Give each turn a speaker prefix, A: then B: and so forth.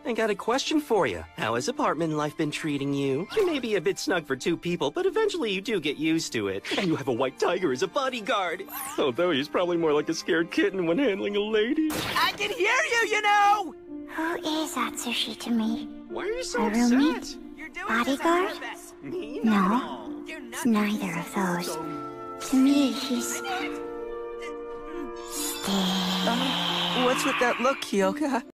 A: I got a question for you. How has apartment life been treating you? You may be a bit snug for 2 people, but eventually you do get used to it. And you have a white tiger as a bodyguard. Although he's probably more like a scared kitten when handling a lady.
B: I can hear you, you know!
C: Who is Atsushi to me?
A: Why are you so
C: A roommate?
A: upset?
C: Bodyguard?
A: Me?
C: No, it's neither of those. To me, he's... Stay.
B: What's with that look, Kyoka?